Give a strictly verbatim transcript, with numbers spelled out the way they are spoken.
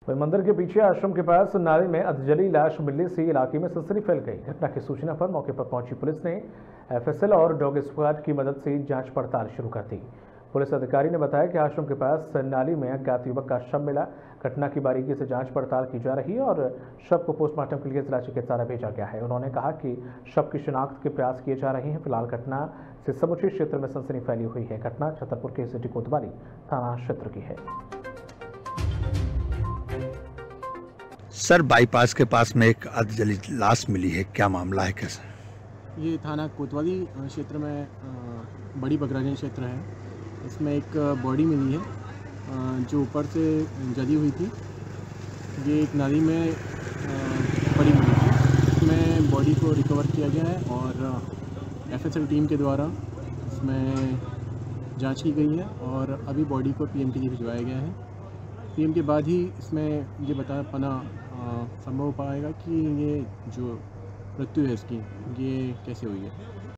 वही मंदिर के पीछे आश्रम के पास नाले में अधजली लाश मिलने से इलाके में सनसनी फैल गई। घटना की सूचना पर मौके पर पहुंची पुलिस ने एफएसएल और डॉग स्क्वाड की मदद से जांच पड़ताल शुरू कर दी। पुलिस अधिकारी ने बताया कि आश्रम के पास नाली में अज्ञात युवक का शव मिला। घटना की बारीकी से जांच पड़ताल की जा रही है और शव को पोस्टमार्टम के लिए जिला चिकित्सालय भेजा गया है। उन्होंने कहा कि शव की शिनाख्त के प्रयास किए जा रहे हैं। फिलहाल घटना से समूचे क्षेत्र में सनसनी फैली हुई है। घटना छतरपुर के सिटी कोतवाली थाना क्षेत्र की है। सर, बाईपास के पास में एक अधजली लाश मिली है, क्या मामला है, कैसे? ये थाना कोतवाली क्षेत्र में बड़ी बगराजन क्षेत्र है। इसमें एक बॉडी मिली है जो ऊपर से जली हुई थी। ये एक नाली में पड़ी हुई थी। इसमें बॉडी को रिकवर किया गया है और एफएसएल टीम के द्वारा इसमें जांच की गई है और अभी बॉडी को पीएम के लिए भिजवाया गया है। पीएम के बाद ही इसमें ये बता पाना संभव हो पाएगा कि ये जो मृत्यु है इसकी ये कैसे हुई है।